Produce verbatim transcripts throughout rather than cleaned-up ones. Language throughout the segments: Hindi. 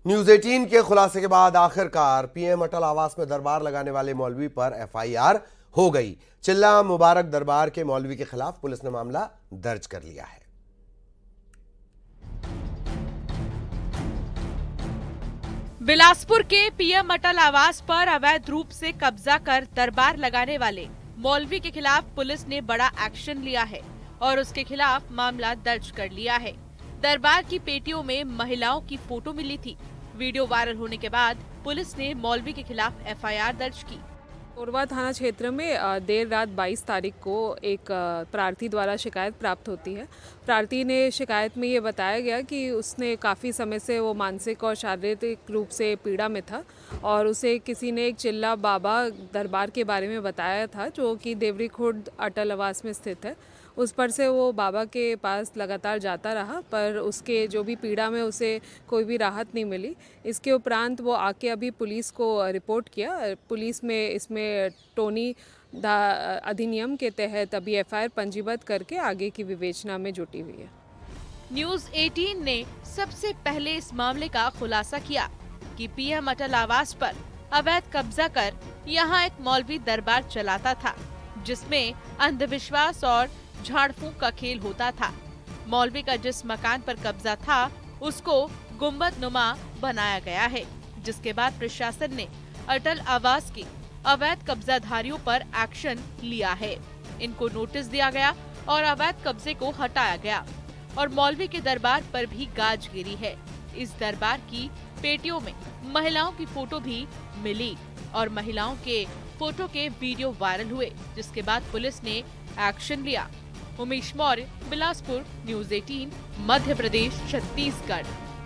न्यूज अठारह के खुलासे के बाद आखिरकार पीएम अटल आवास में दरबार लगाने वाले मौलवी पर एफआईआर हो गई। चिल्ला मुबारक दरबार के मौलवी के खिलाफ पुलिस ने मामला दर्ज कर लिया है। बिलासपुर के पीएम अटल आवास पर अवैध रूप से कब्जा कर दरबार लगाने वाले मौलवी के खिलाफ पुलिस ने बड़ा एक्शन लिया है और उसके खिलाफ मामला दर्ज कर लिया है। दरबार की पेटियों में महिलाओं की फोटो मिली थी। वीडियो वायरल होने के बाद पुलिस ने मौलवी के खिलाफ एफआईआर दर्ज की। कोरबा थाना क्षेत्र में देर रात बाईस तारीख को एक प्रार्थी द्वारा शिकायत प्राप्त होती है। प्रार्थी ने शिकायत में ये बताया गया कि उसने काफ़ी समय से वो मानसिक और शारीरिक रूप से पीड़ा में था और उसे किसी ने एक चिल्ला बाबा दरबार के बारे में बताया था, जो कि देवरी खुर्द अटल आवास में स्थित है। उस पर से वो बाबा के पास लगातार जाता रहा, पर उसके जो भी पीड़ा में उसे कोई भी राहत नहीं मिली। इसके उपरांत वो आके अभी पुलिस को रिपोर्ट किया। पुलिस में इसमें टोनी अधिनियम के तहत अभी एफआईआर पंजीबद्ध करके आगे की विवेचना में जुटी हुई है। न्यूज अठारह ने सबसे पहले इस मामले का खुलासा किया कि पीएम अटल आवास पर अवैध कब्जा कर यहाँ एक मौलवी दरबार चलाता था, जिसमें अंधविश्वास और झाड़ फूंक का खेल होता था। मौलवी का जिस मकान पर कब्जा था उसको गुंबद नुमा बनाया गया है, जिसके बाद प्रशासन ने अटल आवास के अवैध कब्जाधारियों पर एक्शन लिया है। इनको नोटिस दिया गया और अवैध कब्जे को हटाया गया और मौलवी के दरबार पर भी गाज गिरी है। इस दरबार की पेटियों में महिलाओं की फोटो भी मिली और महिलाओं के फोटो के वीडियो वायरल हुए, जिसके बाद पुलिस ने एक्शन लिया। उमेश मौर्य, बिलासपुर, न्यूज अठारह, मध्य प्रदेश, छत्तीसगढ़।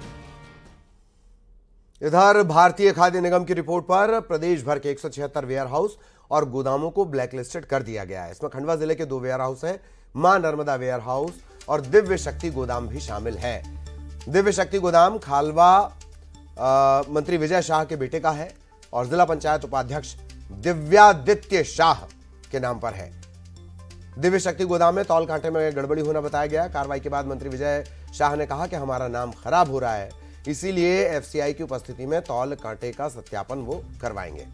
इधर भारतीय खाद्य निगम की रिपोर्ट पर प्रदेश भर के एक सौ छिहत्तर वेयर हाउस और गोदामों को ब्लैकलिस्टेड कर दिया गया है। इसमें खंडवा जिले के दो वेयर हाउस हैं, मां नर्मदा वेयर हाउस और दिव्य शक्ति गोदाम भी शामिल है। दिव्य शक्ति गोदाम खालवा आ, मंत्री विजय शाह के बेटे का है और जिला पंचायत उपाध्यक्ष दिव्यादित्य शाह के नाम पर है। दिव्य शक्ति गोदाम में तौल कांटे में गड़बड़ी होना बताया गया। कार्रवाई के बाद मंत्री विजय शाह ने कहा कि हमारा नाम खराब हो रहा है, इसीलिए एफसीआई की उपस्थिति में तौल कांटे का सत्यापन वो करवाएंगे।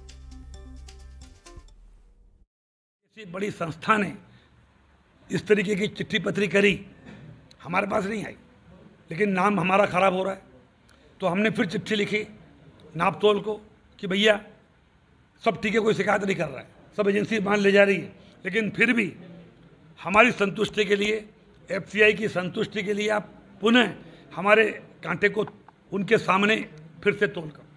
किसी बड़ी संस्था ने इस तरीके की चिट्ठी पत्री करी, हमारे पास नहीं आई, लेकिन नाम हमारा खराब हो रहा है, तो हमने फिर चिट्ठी लिखी नाप तोल को कि भैया सब ठीक है, कोई शिकायत नहीं कर रहा है, सब एजेंसी मान ले जा रही है, लेकिन फिर भी हमारी संतुष्टि के लिए, एफसीआई की संतुष्टि के लिए आप पुनः हमारे कांटे को उनके सामने फिर से तोल कर।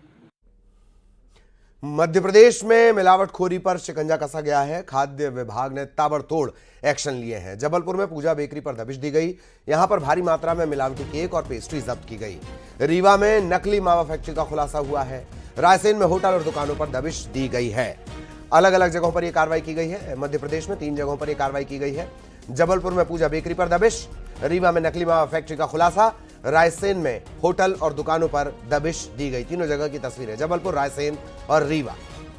मध्य प्रदेश में मिलावटखोरी पर शिकंजा कसा गया है। खाद्य विभाग ने ताबड़तोड़ एक्शन लिए हैं। जबलपुर में पूजा बेकरी पर दबिश दी गई। यहां पर भारी मात्रा में मिलावटी केक और पेस्ट्री जब्त की गई। रीवा में नकली मावा फैक्ट्री का खुलासा हुआ है। रायसेन में होटल और दुकानों पर दबिश दी गई है। अलग अलग जगहों पर यह कार्रवाई की गई है। मध्य प्रदेश में तीन जगहों पर यह कार्रवाई की गई है। जबलपुर में पूजा बेकरी पर दबिश, रीवा में नकली मावा फैक्ट्री का खुलासा, रायसेन में होटल और दुकानों पर दबिश दी गई। तीनों जगह की तस्वीरें, जबलपुर, रायसेन और रीवा।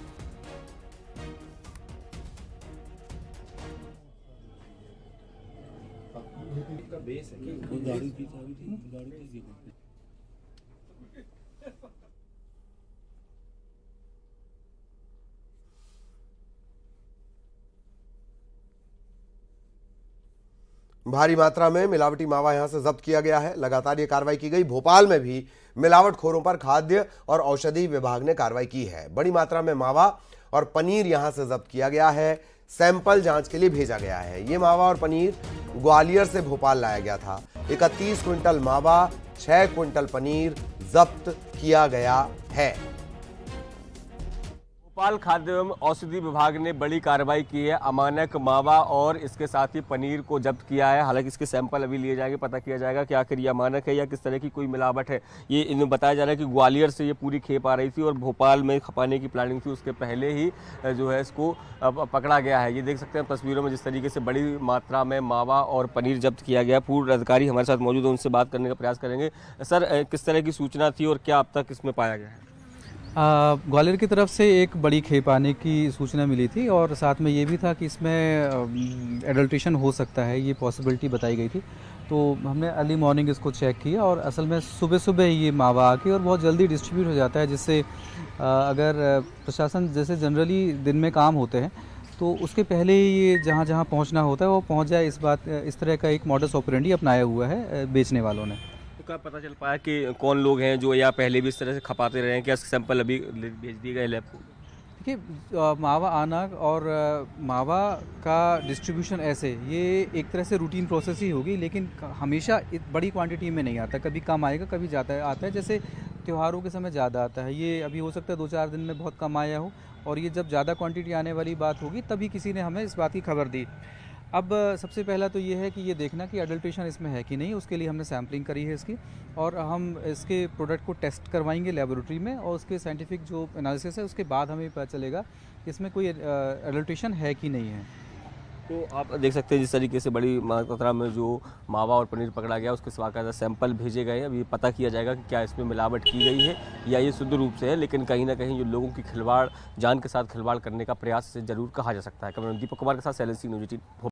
भारी मात्रा में मिलावटी मावा यहां से जब्त किया गया है। लगातार ये कार्रवाई की गई। भोपाल में भी मिलावटखोरों पर खाद्य और औषधि विभाग ने कार्रवाई की है। बड़ी मात्रा में मावा और पनीर यहां से जब्त किया गया है। सैंपल जांच के लिए भेजा गया है। ये मावा और पनीर ग्वालियर से भोपाल लाया गया था। इकतीस क्विंटल मावा, छह क्विंटल पनीर जब्त किया गया है। भोपाल खाद्य एवं औषधि विभाग ने बड़ी कार्रवाई की है। अमानक मावा और इसके साथ ही पनीर को जब्त किया है। हालांकि इसके सैंपल अभी लिए जाएंगे, पता किया जाएगा कि आखिर ये अमानक है या किस तरह की कोई मिलावट है। ये इन्हें बताया जा रहा है कि ग्वालियर से ये पूरी खेप आ रही थी और भोपाल में खपाने की प्लानिंग थी, उसके पहले ही जो है इसको पकड़ा गया है। ये देख सकते हैं तस्वीरों में जिस तरीके से बड़ी मात्रा में मावा और पनीर जब्त किया गया। पूर्व अधिकारी हमारे साथ मौजूद है, उनसे बात करने का प्रयास करेंगे। सर, किस तरह की सूचना थी और क्या अब तक इसमें पाया गया है? ग्वालियर की तरफ से एक बड़ी खेप आने की सूचना मिली थी और साथ में ये भी था कि इसमें एडल्ट्रेशन हो सकता है, ये पॉसिबिलिटी बताई गई थी। तो हमने अर्ली मॉर्निंग इसको चेक किया और असल में सुबह सुबह ये मावा आके और बहुत जल्दी डिस्ट्रीब्यूट हो जाता है, जिससे अगर प्रशासन जैसे जनरली दिन में काम होते हैं तो उसके पहले ही ये जहाँ जहाँ पहुँचना होता है वो पहुँच जाए, इस बात इस तरह का एक मॉडस ऑपरेंडी अपनाया हुआ है बेचने वालों ने। तो क्या पता चल पाया कि कौन लोग हैं जो या पहले भी इस तरह से खपाते रहे हैं? क्या सैंपल अभी भेज दिए गए लैब को? देखिए, मावा आना और मावा का डिस्ट्रीब्यूशन ऐसे ये एक तरह से रूटीन प्रोसेस ही होगी, लेकिन हमेशा बड़ी क्वांटिटी में नहीं आता, कभी कम आएगा कभी ज़्यादा आता है। जैसे त्योहारों के समय ज़्यादा आता है, ये अभी हो सकता है दो चार दिन में बहुत कम आया हो, और ये जब ज़्यादा क्वांटिटी आने वाली बात होगी तभी किसी ने हमें इस बात की खबर दी। अब सबसे पहला तो ये है कि ये देखना कि अडल्ट्रेशन इसमें है कि नहीं, उसके लिए हमने सैम्पलिंग करी है इसकी, और हम इसके प्रोडक्ट को टेस्ट करवाएंगे लेबोरेटरी में, और उसके साइंटिफिक जो एनालिसिस है उसके बाद हमें पता चलेगा कि इसमें कोई अडल्ट्रेशन है कि नहीं है। तो आप देख सकते हैं जिस तरीके से बड़ी मात्रा में जो मावा और पनीर पकड़ा गया उसके बाकायदा सैंपल भेजे गए हैं। अभी पता किया जाएगा कि क्या इसमें मिलावट की गई है या ये शुद्ध रूप से है, लेकिन कहीं ना कहीं जो लोगों की खिलवाड़, जान के साथ खिलवाड़ करने का प्रयास से जरूर कहा जा सकता है। कैमरामैन दीपक कुमार के साथ शैलेंद्र सिंह, न्यूज़ एटीन।